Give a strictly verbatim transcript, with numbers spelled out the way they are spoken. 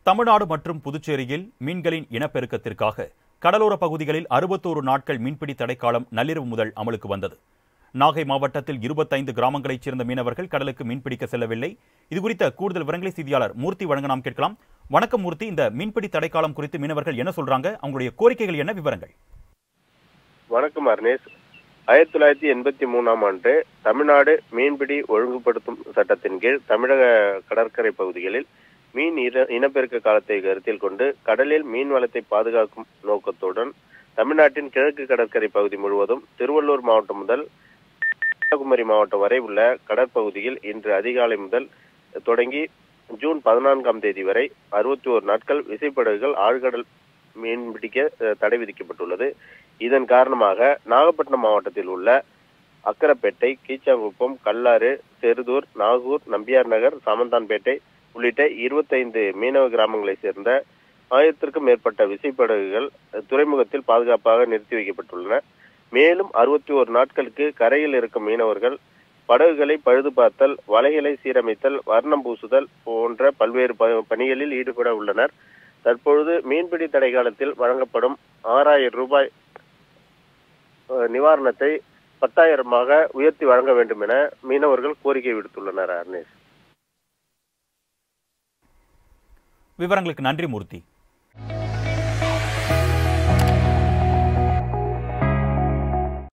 தமிழ்நாடு மற்றும் புதுச்சேரியில் மீன்களின் இனப்பெருக்கத்திற்காக கடலோர பகுதிகளில் அறுபத்தோரு நாட்கள் மீன்பிடி தடைக்காலம் நள்ளிரவு முதல் அமலுக்கு வந்தது. நாகை மாவட்டத்தில் இருபத்தைந்து கிராமங்களைச் சேர்ந்த மீனவர்கள் கடலுக்கு மீன்பிடிக்க செல்லவில்லை. இதுகுறித்த கூடுதல் விவரங்களை செய்தியாளர் மூர்த்தி வழங்க நாம் கேட்கலாம். வணக்கம் மூர்த்தி, இந்த மீன்பிடி தடைக்காலம் குறித்து மீனவர்கள் என்ன சொல்றாங்க, அவங்களுடைய கோரிக்கைகள் என்ன, விவரங்கள்? வணக்கம் அர்னேஷ். ஆயிரத்தி தொள்ளாயிரத்தி எண்பத்தி மூணாம் ஆண்டு தமிழ்நாடு மீன்பிடி ஒழுங்குபடுத்தும் சட்டத்தின் கீழ் தமிழக கடற்கரை பகுதிகளில் மீன் இனப்பெருக்க காலத்தை கருத்தில் கொண்டு கடலில் மீன் வளத்தை பாதுகாக்கும் நோக்கத்துடன் தமிழ்நாட்டின் கிழக்கு கடற்கரை பகுதி முழுவதும் திருவள்ளூர் மாவட்டம் முதல் கன்னியாகுமரி மாவட்டம் வரை உள்ள கடற்பகுதியில் இன்று அதிகாலை முதல் தொடங்கி ஜூன் பதினான்காம் தேதி வரை அறுபத்தி ஓரு நாட்கள் விசைப்படகுகள் ஆழ்கடல் மீன்பிடிக்க தடை விதிக்கப்பட்டுள்ளது. இதன் காரணமாக நாகப்பட்டினம் மாவட்டத்தில் உள்ள அக்கரப்பேட்டை, கீச்சாங்குப்பம், கல்லாறு, செருதூர், நாகூர், நம்பியார் நகர், சாமந்தான்பேட்டை உள்ளிட்ட இருபத்தைந்து மீனவ கிராமங்களைச் சேர்ந்த ஆயிரத்திற்கும் மேற்பட்ட விசைப்படகுகள் துறைமுகத்தில் பாதுகாப்பாக நிறுத்தி வைக்கப்பட்டுள்ளன. மேலும் அறுபத்தி ஓரு நாட்களுக்கு கரையில் இருக்கும் மீனவர்கள் படகுகளை பழுது பார்த்தல், வலைகளை சீரமைத்தல், வர்ணம் பூசுதல் போன்ற பல்வேறு பணிகளில் ஈடுபட உள்ளனர். தற்பொழுது மீன்பிடி தடை காலத்தில் வழங்கப்படும் ஆறாயிரம் ரூபாய் நிவாரணத்தை பத்தாயிரமாக உயர்த்தி வழங்க வேண்டும் என மீனவர்கள் கோரிக்கை விடுத்துள்ளனர். அர்னேஷ், விவரங்களுக்கு நன்றி மூர்த்தி.